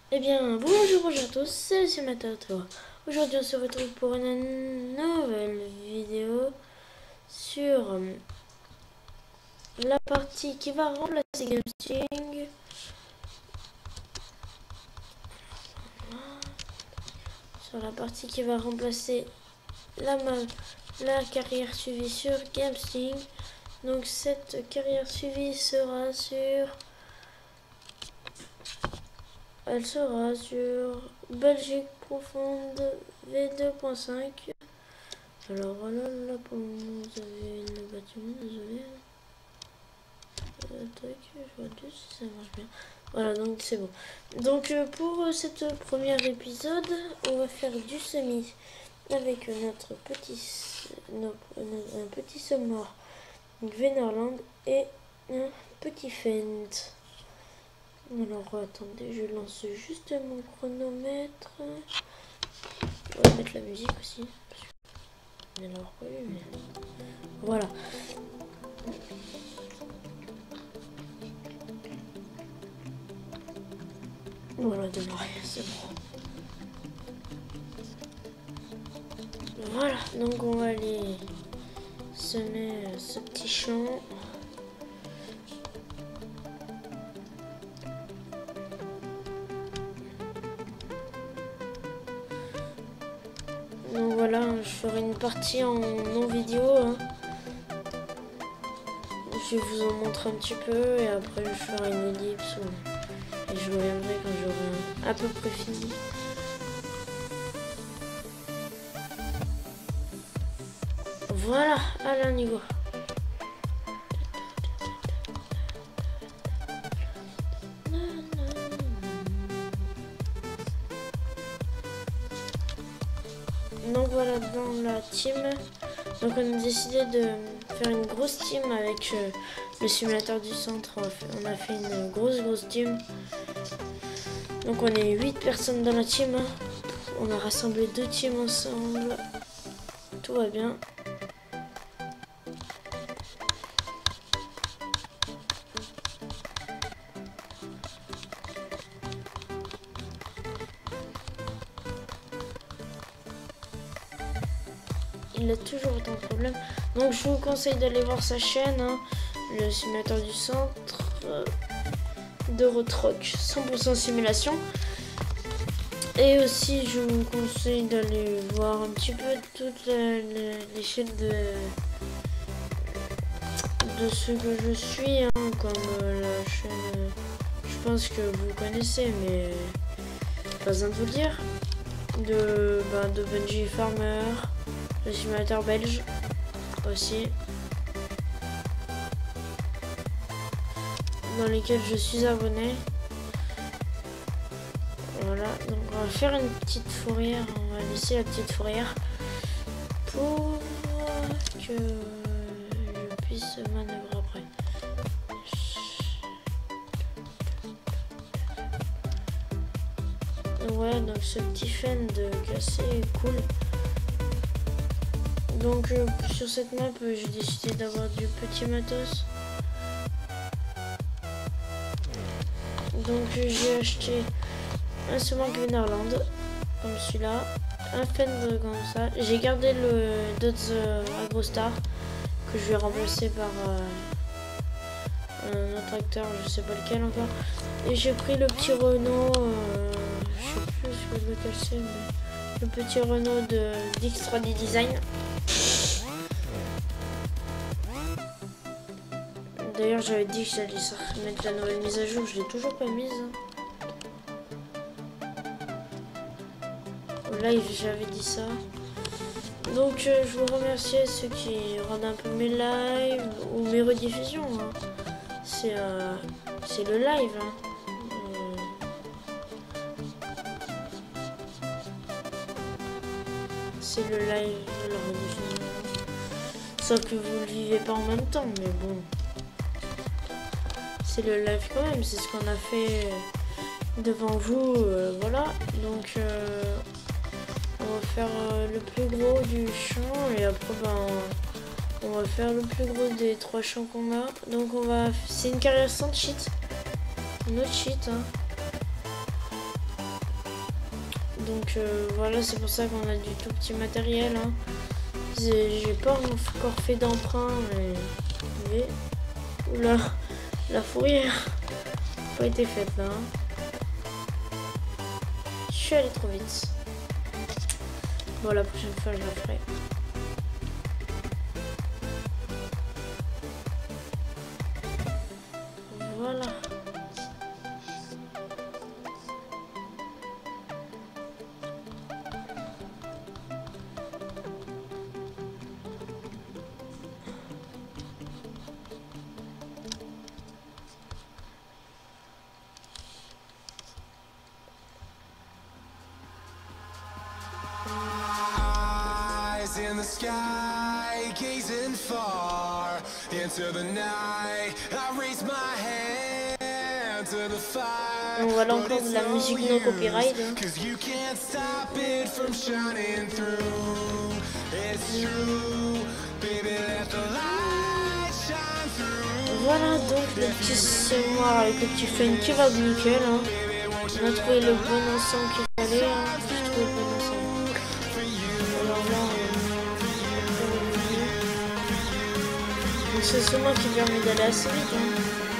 Eh bien, bonjour à tous, c'est Matador. Aujourd'hui, on se retrouve pour une nouvelle vidéo sur la partie qui va remplacer GameSting. Sur la partie qui va remplacer la carrière suivie sur GameSting. Donc, cette carrière suivie sera sur... Elle sera sur Belgique profonde V2.5. Alors voilà, là pour le moment vous avez le bâtiment, désolé. Tac, je vois juste si ça marche bien. Voilà, donc c'est bon. Donc pour cette premier épisode, on va faire du semi avec notre un petit Summer Venerland et un petit Fent. Alors attendez, je lance juste mon chronomètre. On va mettre la musique aussi. On vient d'avoir pas vu, mais voilà. Voilà, démarrer, c'est bon. Voilà, donc on va aller semer ce petit champ. Donc voilà, je ferai une partie en non vidéo. Hein. Je vais vous en montrer un petit peu et après je ferai une ellipse et je reviendrai quand j'aurai à peu près fini. Voilà, allez on y va. Donc voilà, dans la team, donc on a décidé de faire une grosse team avec le simulateur du centre. On a fait une grosse team. Donc on est 8 personnes dans la team. On a rassemblé 2 teams ensemble. Tout va bien. Il a toujours autant de problèmes. Donc je vous conseille d'aller voir sa chaîne, hein, le simulateur du centre d'Eurotrock 100% simulation. Et aussi je vous conseille d'aller voir un petit peu toutes les chaînes de ceux que je suis, hein, comme la chaîne, je pense que vous connaissez, mais pas besoin de vous le dire, de Bungie Farmer, le simulateur belge aussi, dans lesquels je suis abonné. Voilà, donc on va faire une petite fourrière, on va laisser la petite fourrière pour que je puisse manœuvrer après. Donc voilà, donc ce petit fan de cassé est cool. Donc sur cette map j'ai décidé d'avoir du petit matos. Donc j'ai acheté un Summer Venerland comme celui-là, un Fend comme ça. J'ai gardé le Dodge Agrostar que je vais remplacer par un autre tracteur, je sais pas lequel encore. Et j'ai pris le petit Renault, je sais plus lequel c'est, mais le petit Renault de d'X3D Design. D'ailleurs j'avais dit que j'allais mettre la nouvelle mise à jour, je l'ai toujours pas mise. Au live j'avais dit ça. Donc je vous remercie à ceux qui rendent un peu mes lives ou mes rediffusions. Hein. C'est le live. Hein. C'est le live de la rediffusion. Sauf que vous le vivez pas en même temps, mais bon. C'est le live quand même, c'est ce qu'on a fait devant vous, voilà. Donc on va faire le plus gros du champ et après on va faire le plus gros des 3 champs qu'on a. Donc c'est une carrière sans cheat, une autre cheat. Hein. Donc voilà, c'est pour ça qu'on a du tout petit matériel. Hein. J'ai pas encore fait d'emprunt, mais... Oula, la fourrière n'a pas été faite là. Hein. Je suis allé trop vite. Bon, la prochaine fois, je la ferai. Voilà. In the sky, gazing far into the night, I raise my hand to the fire. Donc voilà encore de la musique no copyright. Hein. Cause you can't stop it from shining through. It's true, baby, let the light shine through. Voilà donc le petit semoir avec le petit fun qui va nickel. Hein. On a trouvé le bon ensemble qu'il fallait. Hein. J'ai trouvé le bon ensemble. Alors là, c'est ce moi qui permet d'aller assez vite. Hein.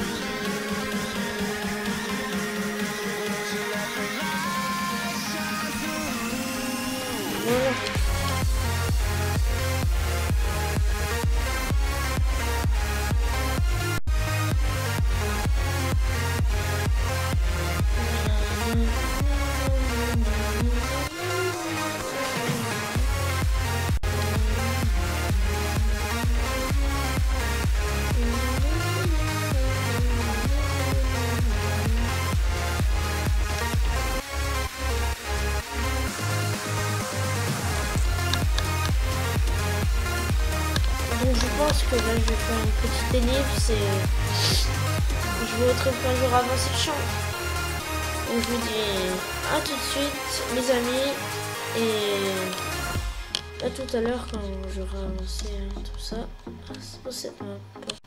Voilà. Donc je pense que là je vais faire une petite ellipse et je vais retrouver un jour avancer le champ. Donc je vous dis à tout de suite mes amis et à tout à l'heure quand j'aurai avancé tout ça. C'est pour cette map.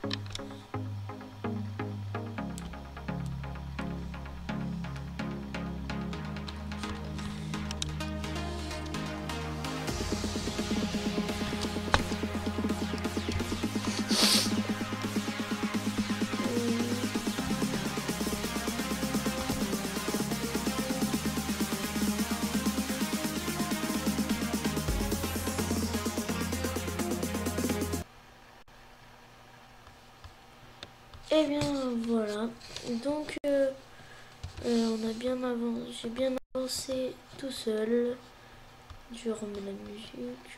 Et bien voilà, donc on a bien avancé, j'ai bien avancé tout seul. Je remets la musique.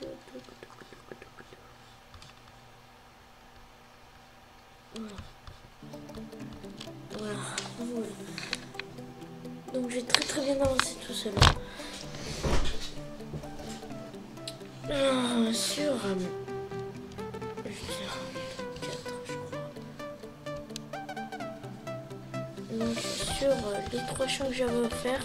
Voilà. Voilà. Donc j'ai très bien avancé tout seul. Sur donc sur les 3 champs que j'avais à faire,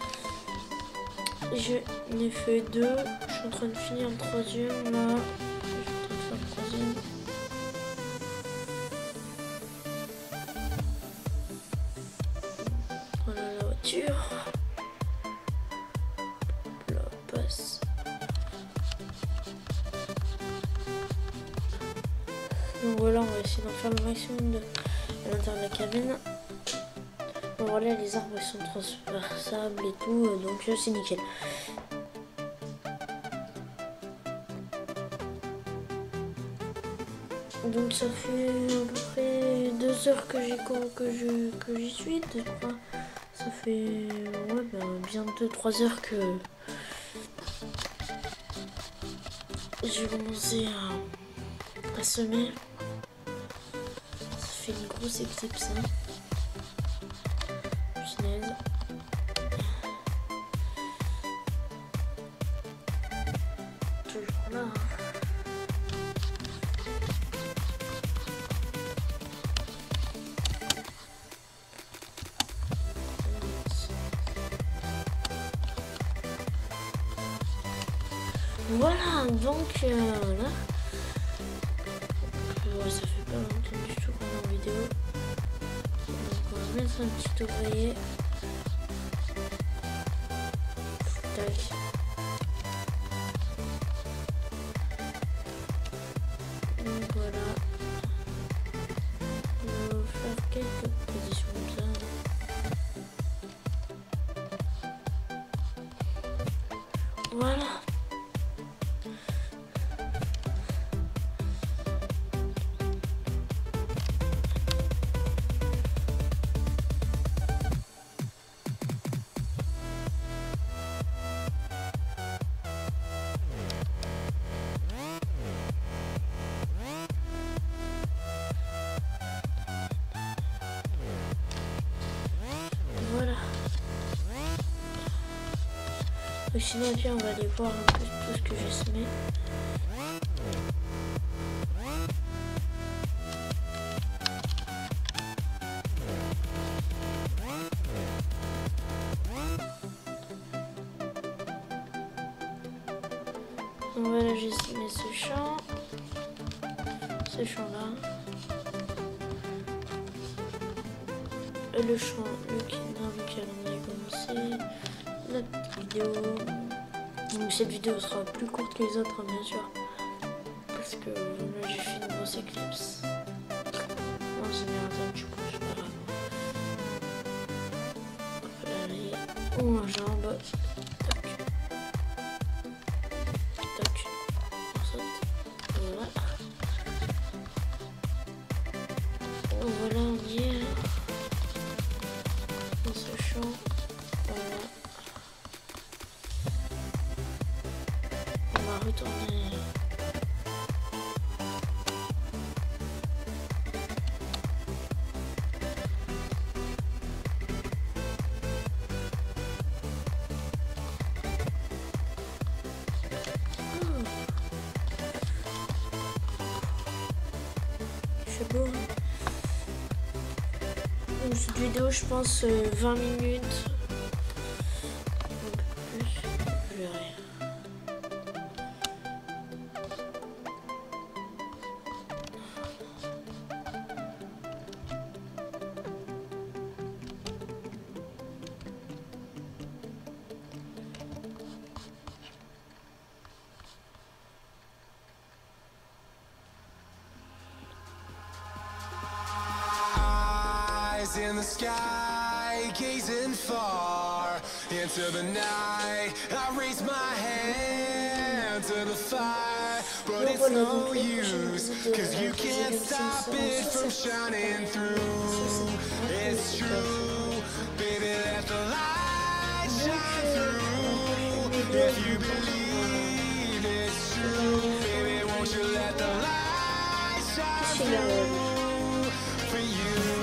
j'en ai fait 2. Je suis en train de finir le 3e là. Je suis en train de faire le 3e. Voilà la voiture. Là, passe. Donc voilà, on va essayer d'en faire le maximum à l'intérieur de la cabine. Bon, voilà, les arbres ils sont transperçables et tout, donc c'est nickel. Donc ça fait à peu près 2 heures que j'y suis, 2-3. Ça fait ouais, bien 2-3 heures que j'ai commencé à semer. Ça fait une grosse éclipse. Hein. Punaise. Toujours là. Hein. Voilà, donc voilà. Ouais, ça fait pas longtemps du tout qu'on est en vidéo. Donc on va mettre un petit ouvrier. Tac. Tac. Donc voilà. On va faire quelques positions comme ça. Voilà. Voilà. Sinon, puis on va aller voir un peu tout ce que j'ai semé. Donc voilà, j'ai semé ce champ là. Le champ, dans lequel on a commencé notre vidéo. Donc cette vidéo sera plus courte que les autres, bien sûr, parce que là j'ai fait une grosse éclipse. Non, c'est bien ça, du coup, c'est pas grave. Hop là, allez, ou un jambe. Tac. Tac. On saute. Voilà. Donc voilà, on y est. Dans ce champ. Voilà. On va retourner. C'est beau, hein. Donc, cette vidéo, je pense 20 minutes. Un peu plus. Je verrai. In the sky, gazing far into the night, I raise my hand to the fire, but it's no use, cause you can't stop it from shining through. It's true, baby, let the light shine through. If you believe it's true, baby, won't you let the light shine through for you.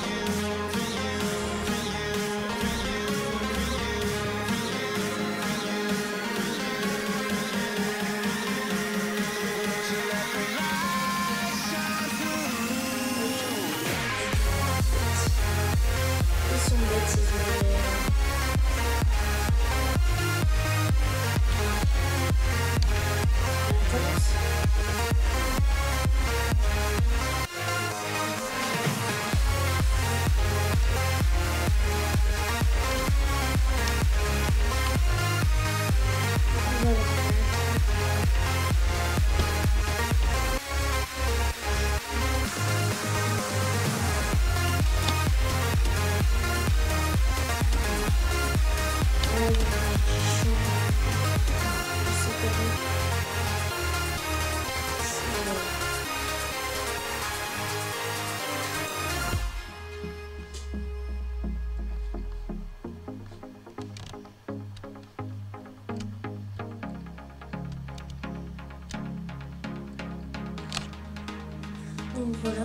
Donc voilà.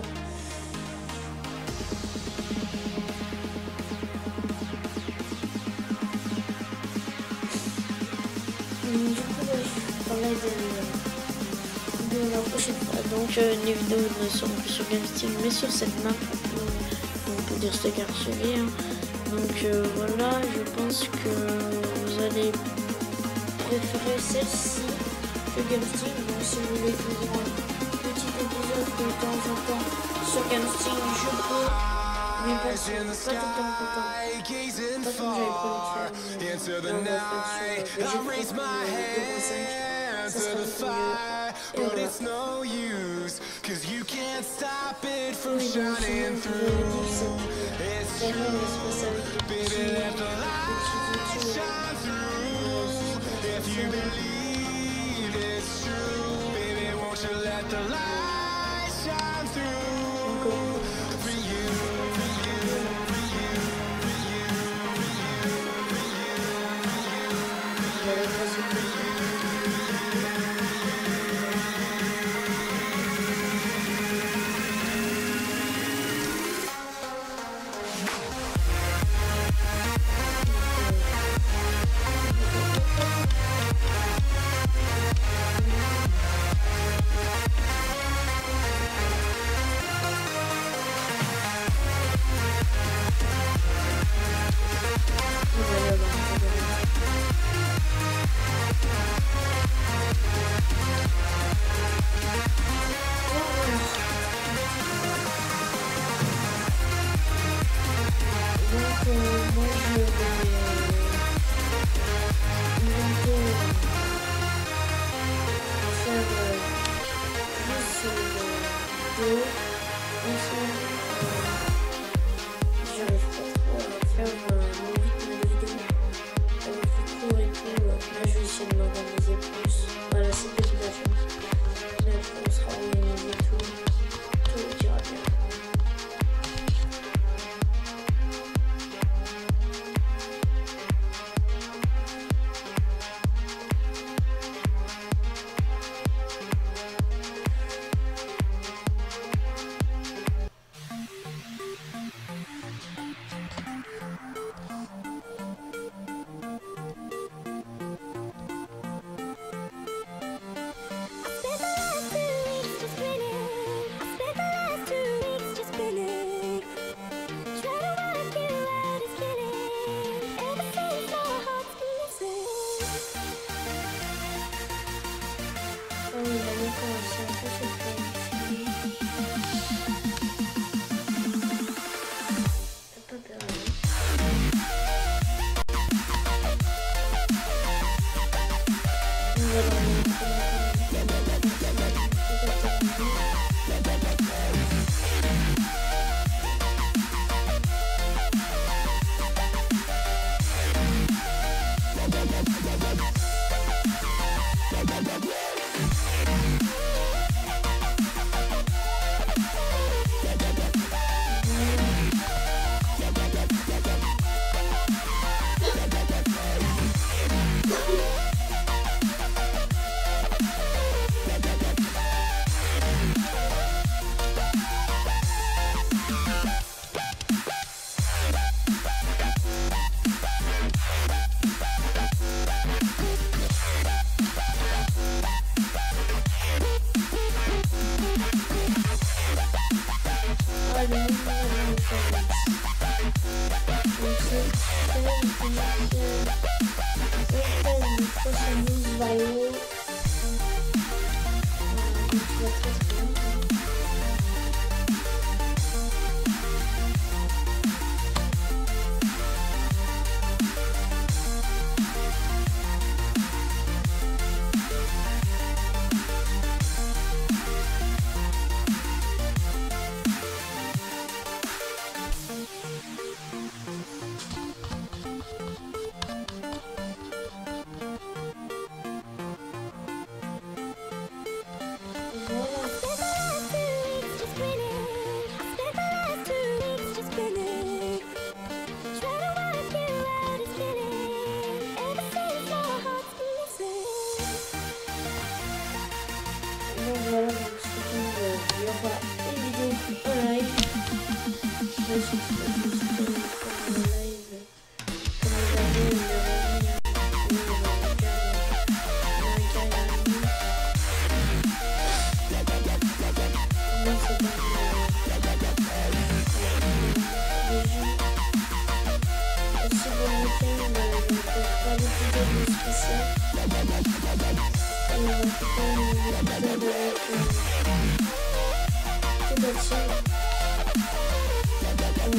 Du coup, je parlais de la prochaine fois. Donc les vidéos ne seront plus sur GameSteam mais sur cette map. On peut dire ce quartier. Hein. Donc voilà, je pense que vous allez préférer celle-ci que GameSteam. Donc si vous voulez toujours un petit épisode de temps en temps sur GameSteam, je peux. Mais bon, eyes in the sky, gazing far into the night. I raise my hand to the fire, but it's no use, 'cause you can't stop it from shining through. It's true, baby, let the light shine through. If you believe it's true, baby, won't you let the light shine through for you, for you, for you, for you, for you, for you, for you.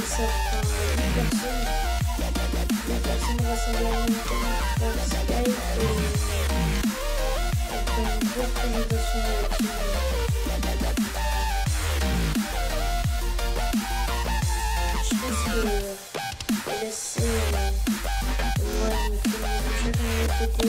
ça fera 8 personnes. 8 personnes rassemblées en même temps par Skype et après une grosse présentation de la team. Je pense que elle est assez moi je me fais chacun de l'autre côté.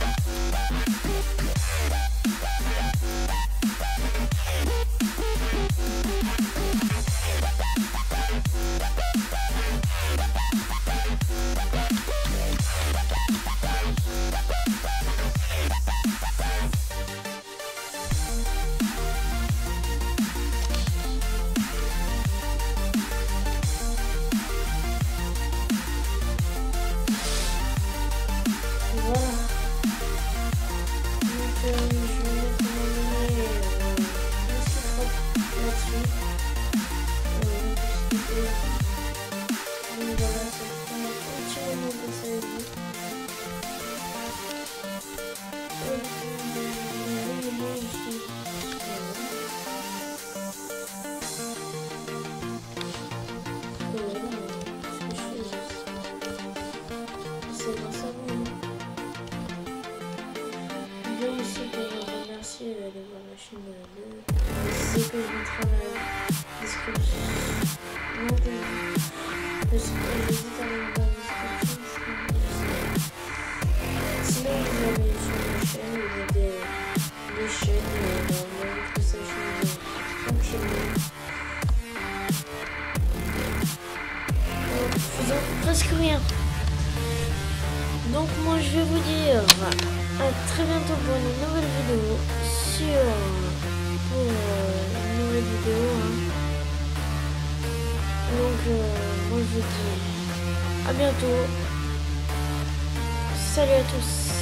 C'est que je mettrai la description. Non, j'hésite à mettre la description. Sinon, vous avez sur ma chaîne, il y a des chaînes dans notre session de fonctionnement. Faisant presque rien. Donc, moi, je vais vous dire à très bientôt pour une nouvelle vidéo pour une nouvelle vidéo. Donc, moi je vous dis à bientôt. Salut à tous.